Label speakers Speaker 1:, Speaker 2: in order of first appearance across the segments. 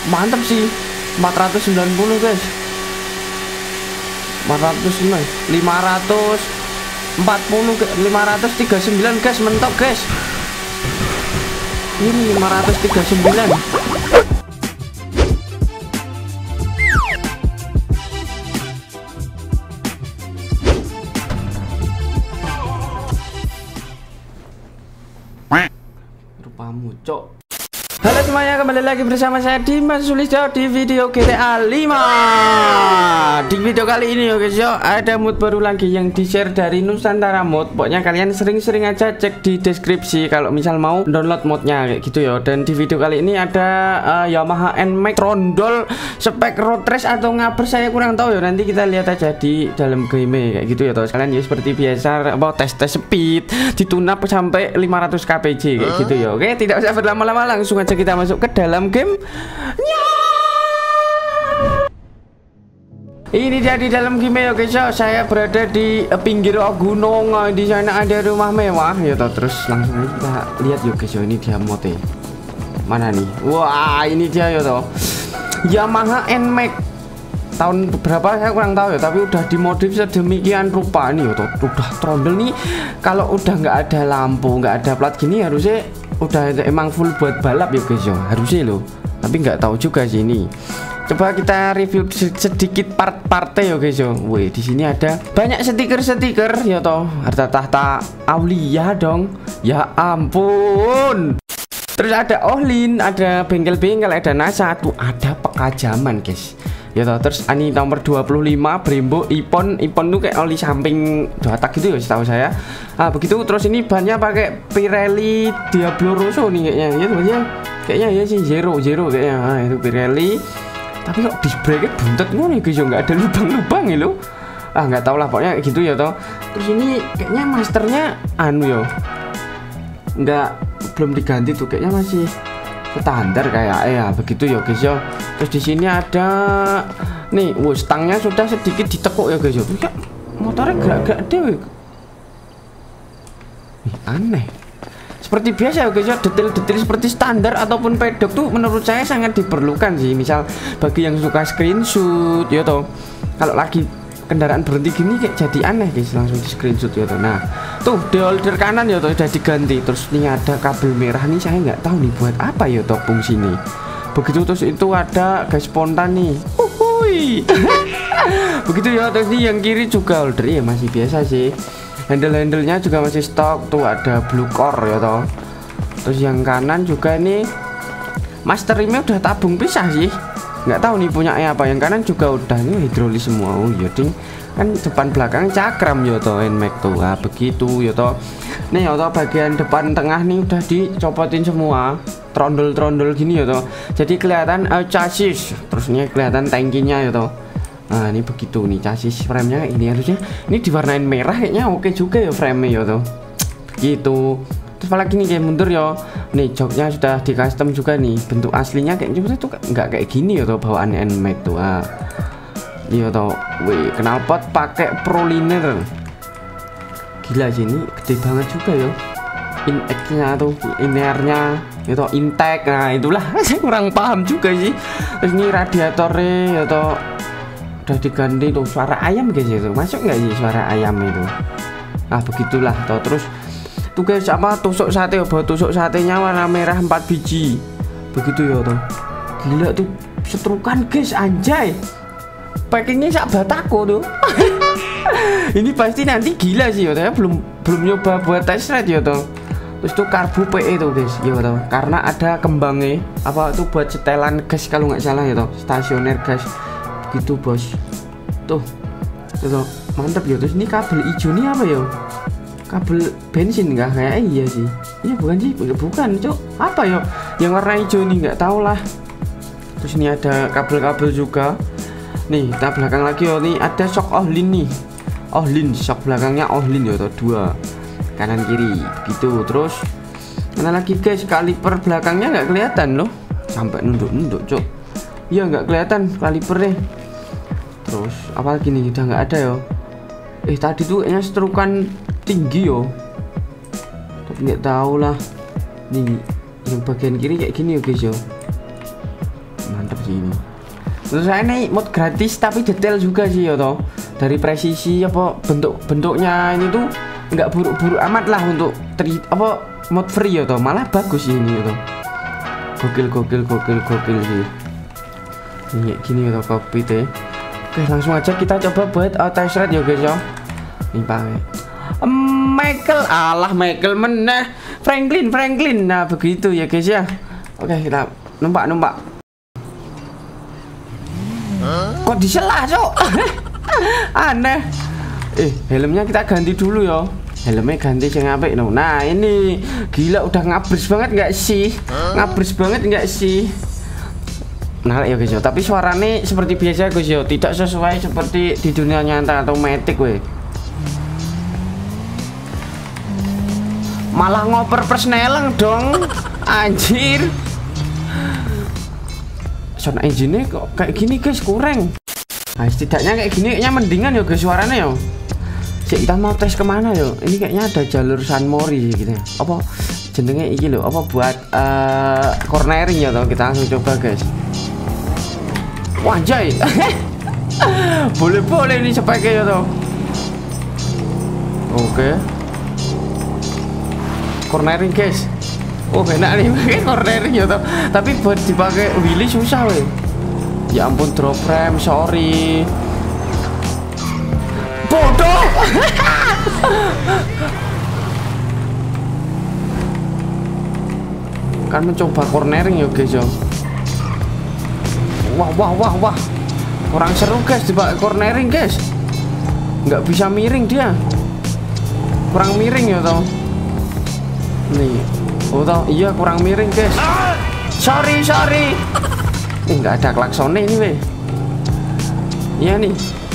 Speaker 1: Mantap sih. 490 guys. 409 540 539 guys, mentok guys. Ini 539. Rupamu cok. Halo semuanya, kembali lagi bersama saya Dimas Sulistyo di video GTA 5. Di video kali ini ya guys yo, ada mod baru lagi yang di share dari Nusantara Mod. Pokoknya kalian sering-sering aja cek di deskripsi kalau misal mau download modnya kayak gitu ya. Dan di video kali ini ada Yamaha NMAX Trondol spek road race atau ngaber saya kurang tahu ya. Nanti kita lihat aja di dalam game kayak gitu ya toh. Sekalian ya seperti biasa tes speed ditunap sampai 500 kpj kayak gitu ya. Oke, tidak usah berlama-lama, langsung aja kita masuk ke dalam game. Ini dia di dalam game ya guys. Saya berada di pinggir gunung. Di sana ada rumah mewah ya toh. Terus langsung aja kita lihat yuk guys. Ini dia modnya. Mana nih? Wah, ini dia ya toh. Yamaha NMAX tahun berapa saya kurang tahu ya, tapi udah dimodif sedemikian rupa nih ya toh. Udah trondol nih. Kalau udah nggak ada lampu, nggak ada plat gini, harusnya udah emang full buat balap ya guys yo, harusnya loh. Tapi nggak tahu juga sih ini. Coba kita review sedikit part-partnya ya guys yo. Wih, di sini ada banyak stiker-stiker ya toh. Harta tahta Aulia dong. Ya ampun. Terus ada Ohlin, ada bengkel-bengkel, ada NASA, tuh ada pekajaman guys. Ya toh, terus ini nomor 25 Brembo Ipon tuh kayak oli samping dua tak gitu ya setahu saya. Ah begitu. Terus ini bannya pakai Pirelli Diablo Rosso nih kayaknya. Ya temannya kayaknya ya sih zero kayaknya. Ah itu Pirelli. Tapi kok disc brake buntet ngono guys, nggak ada lubang-lubang ya lo. Ah nggak tahu lah pokoknya gitu ya toh. Terus ini kayaknya masternya anu yo. Belum diganti tuh, kayaknya masih standar kayak ya begitu ya guys ya. Terus di sini ada nih, stangnya sudah sedikit ditekuk ya guys ya. Ya motornya gerak-gerak deh. Aneh. Seperti biasa ya guys ya, detail-detail seperti standar ataupun pedok tuh menurut saya sangat diperlukan sih. Misal bagi yang suka screenshot ya toh. Kalau lagi kendaraan berhenti gini kayak jadi aneh guys, langsung di screenshot ya toh. Nah tuh deholder kanan ya toh udah diganti. Terus ini ada kabel merah nih, saya nggak tahu nih buat apa ya toh fungsi ini. Begitu. Terus itu ada gas spontan nih. Begitu ya. Terus ini yang kiri juga holder ya masih biasa sih. Handle-handlenya juga masih stok. Tuh ada blue core ya toh. Terus yang kanan juga ini master rimnya udah tabung pisah sih. Nggak tahu nih punya apa. Yang kanan juga udah nih hidrolis semua. Oh iya ding, kan depan belakang cakram ya toh NMAX tuh. Nah begitu ya toh. Nih ya toh, bagian depan tengah nih udah dicopotin semua. Trondol-trondol gini ya toh. Jadi kelihatan chassis. Terus ini kelihatan tangkinya ya toh. Nah ini begitu nih chassis frame-nya ini, harusnya ini diwarnain merah kayaknya oke juga ya frame-nya ya toh. Begitu. Terus apalagi nih kayak mundur ya. Nih joknya sudah di custom juga nih. Bentuk aslinya kayaknya tuh nggak kayak gini ya toh bawaannya NMAX tuh. Ah. Iya toh. Wih, knalpot pakai Proliner. Gila sih, ini gede banget juga ya. Inek-nya tuh, inernya ya toh, intake. Nah itulah saya kurang paham juga sih. Terus ini radiatornya ya toh udah diganti tuh. Suara ayam guys itu, masuk nggak sih suara ayam itu? Nah begitulah toh. Terus tuh guys, apa tusuk sate, bawa tusuk satenya warna merah 4 biji. Begitu ya toh. Gila tuh setrukan guys, anjay. Packingnya sak batako tuh. Ini pasti nanti gila sih ya toh. Belum nyoba buat test ride ya toh. Terus tuh karbu PE tuh guys ya toh. Karena ada kembangnya apa tuh buat setelan gas kalau nggak salah ya toh. Stasioner gas. Gitu bos. Tuh mantap ya. Terus ini kabel hijau nih apa ya? Kabel bensin nggak kayak iya sih. Iya bukan sih, bukan cok. Apa ya yang warna hijau ini, nggak tahu lah. Terus ini ada kabel-kabel juga. Nih kita belakang lagi ya, nih ada shock Ohlin nih. Ohlin, shock belakangnya Ohlin ya toh, 2 kanan kiri gitu. Terus mana lagi guys, kaliper belakangnya nggak kelihatan loh, sampai nunduk cok. Iya nggak kelihatan kalipernya. Terus apa lagi nih, udah nggak ada ya. Tadi tuh kayaknya seterukan tinggi yo, tapi nggak tahu lah. Nih yang bagian kiri kayak gini ya guys yo. mantep sih ini. Terus saya nih mod gratis tapi detail juga sih ya toh. Dari presisi apa bentuknya ini tuh nggak buruk-buruk amat lah untuk mod free ya toh. Malah bagus sih ini ya toh. Gokil sih. Ini gini ya toh cockpit ya. Oke, langsung aja kita coba buat test ride ya guys ya. Ini pakai Michael meneh Franklin. Nah begitu ya guys ya. Oke, kita numpak. Kok diselah cok? Aneh. Helmnya kita ganti dulu ya. Helmnya ganti yang apik no. Nah ini gila udah ngabris banget nggak sih? Nah ya guys ya. Tapi suaranya seperti biasa guys ya. Tidak sesuai seperti di dunia nyata atau matic weh. Malah ngoper persneleng dong. Anjir. Sound engine kok kayak gini guys kurang. Nah setidaknya kayak gini kayaknya mendingan ya guys suaranya ya. Kita mau tes kemana yo? Ini kayaknya ada jalur San Mori gitu ya. Apa jenenge iki lho? Apa buat cornering ya toh? Kita langsung coba guys. Wanjay. boleh ini sepake ya toh. Oke. Cornering guys. Oh enak nih pakai cornering ya toh. Tapi buat dipakai wheelie susah weh. Ya ampun drop rem, sorry. Bodoh. Kan mencoba cornering ya guys ya. Wah. Kurang seru guys dipakai cornering guys. Nggak bisa miring dia. Kurang miring ya toh. Nih. Oh toh, iya kurang miring guys. Sorry. Nggak ada klaksonnya ini weh. Iya nih.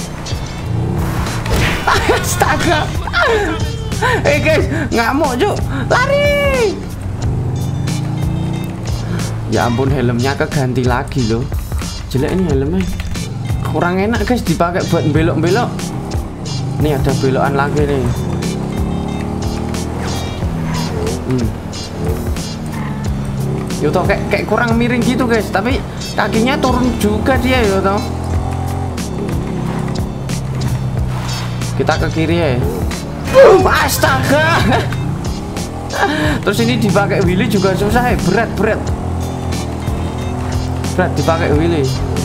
Speaker 1: Astaga. Guys, ngamuk cuk. Lari. Ya ampun helmnya keganti lagi loh. Jelek ini helmnya. Kurang enak guys dipakai buat belok-belok. Nih ada belokan lagi nih. Yo toh kayak kurang miring gitu guys, tapi kakinya turun juga dia yo toh. Kita ke kiri ya. Astaga. Terus ini dipakai wheelie juga susah ya, berat dipakai wheelie.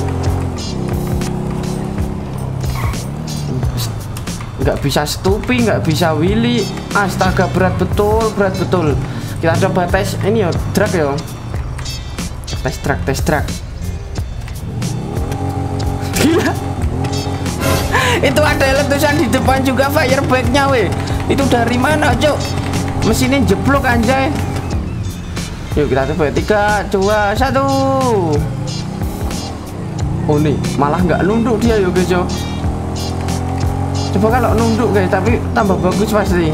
Speaker 1: Nggak bisa stupi, nggak bisa wheelie. Astaga berat betul. Kita coba tes ini ya, drag ya. Tes track. Gila. Itu ada letusan di depan juga fireback-nya weh. Itu dari mana cok? Mesinnya jeblok anjay. Yuk kita coba 3, 2, 1. Oh nih malah nggak nunduk dia yuk guys yo. Coba kalau nunduk guys, tapi tambah bagus pasti.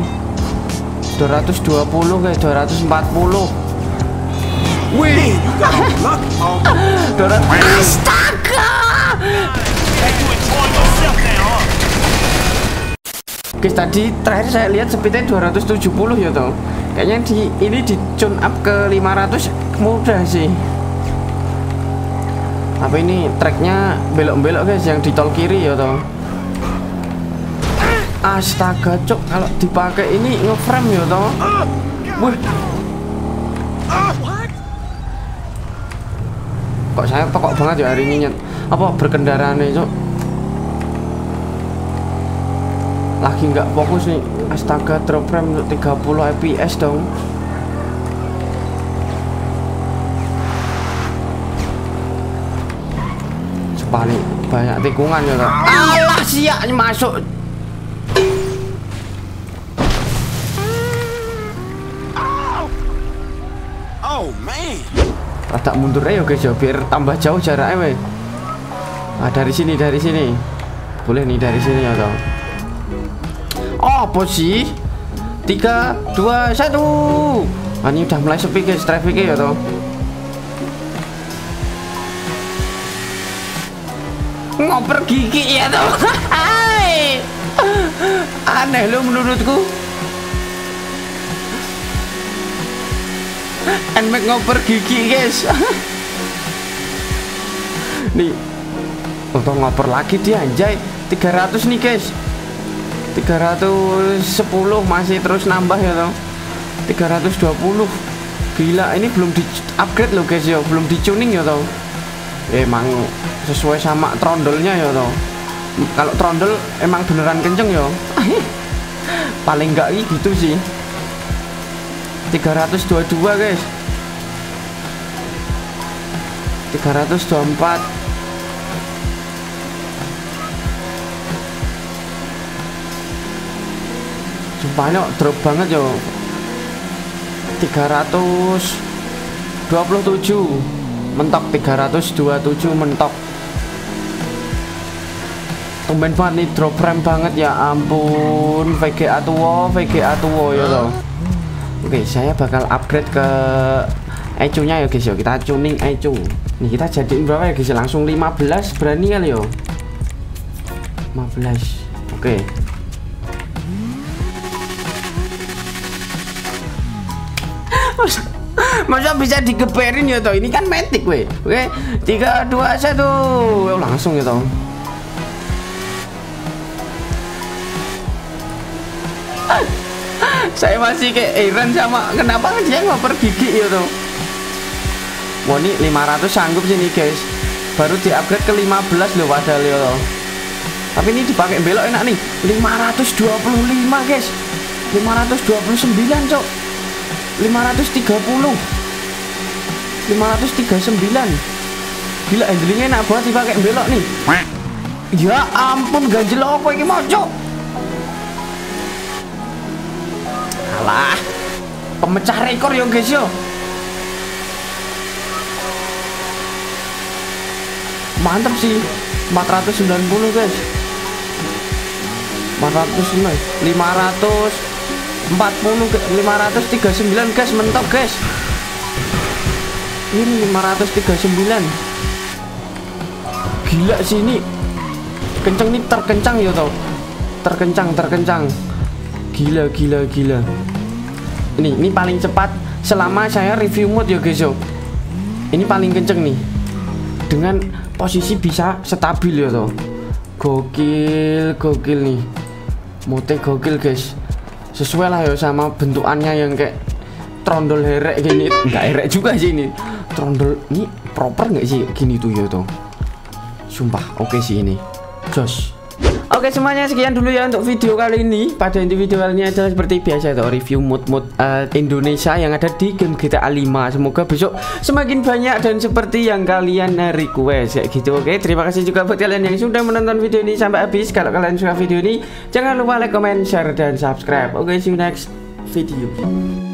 Speaker 1: 220 guys, 240. Wih. Astaga. Guys tadi terakhir saya lihat speednya 270 ya toh. Kayaknya ini di tune up ke 500 mudah sih. Tapi ini tracknya belok-belok guys yang di tol kiri ya toh. Astaga cok, kalau dipakai ini ngeframe ya toh. Wih. Kok saya pokok banget ya hari ini apa berkendaraan nih cok. Lagi nggak fokus nih. Astaga drop frame untuk 30 fps dong. Paling banyak tikungan ya toh. Alah siak masuk. Oh man. Rada mundur aja guys ya biar tambah jauh jaraknya weh. Nah, dari sini. Boleh nih dari sini ya toh. Oh, apa sih? 3, 2, 1. Nah, ini udah mulai sepi guys trafficnya ya toh. Ngoper gigi ya toh. Aneh lo menurutku. Nmax ngoper gigi guys. Nih untuk ngoper lagi dia anjay. 300 nih guys, 310 masih terus nambah ya toh. 320. Gila, ini belum di upgrade loh guys ya, belum di tuning ya toh. Emang sesuai sama trondolnya ya toh. Kalau trondol emang beneran kenceng ya. Paling enggak gitu sih. 322 guys, 324. Sumpahnya drop banget yo. 327 mentok, 327 mentok. Tumben banget nih, drop frame banget ya ampun. VGA tuwo ya toh. Oke, saya bakal upgrade ke ECU nya ya guys ya. Kita tuning ECU. Nih kita jadiin berapa ya guys? Langsung 15 berani kali yo. 15. Oke. Masa bisa digeberin ya toh? Ini kan matic weh. Oke, 3 2 1. Langsung ya toh. Saya masih kayak heran sama kenapa dia ngoper gigi ya toh. Wah, ini 500 sanggup sih nih guys. Baru di-upgrade ke 15 loh padahal ya toh. Tapi ini dipakai belok enak nih. 525 guys. 529 cok. 530, 539. Gila, handlingnya enak banget dipakai belok nih. Ya ampun, ganjel apa ini mau cok. Alah, pemecah rekor ya guys yo. Mantap sih. 490 guys. 409, 540, 539 guys, mentok guys. Ini 539. Gila sih ini. Kenceng nih, terkencang ya tau. Terkencang. Gila. Ini paling cepat selama saya review mode ya guys yo. Ini paling kenceng nih. Dengan posisi bisa stabil ya tau. Gokil nih. Mode gokil guys. Sesuai lah ya sama bentukannya yang kayak trondol herek gini. Enggak herek juga sih ini. Trondol ini proper nggak sih gini tuh ya tuh. Sumpah oke sih ini. Jos. Oke semuanya, sekian dulu ya untuk video kali ini. Pada inti video kali ini adalah seperti biasa itu review mod-mod Indonesia yang ada di game GTA 5. Semoga besok semakin banyak dan seperti yang kalian request kayak gitu. Oke, terima kasih juga buat kalian yang sudah menonton video ini sampai habis. Kalau kalian suka video ini, jangan lupa like, comment, share, dan subscribe. Oke, see you next video.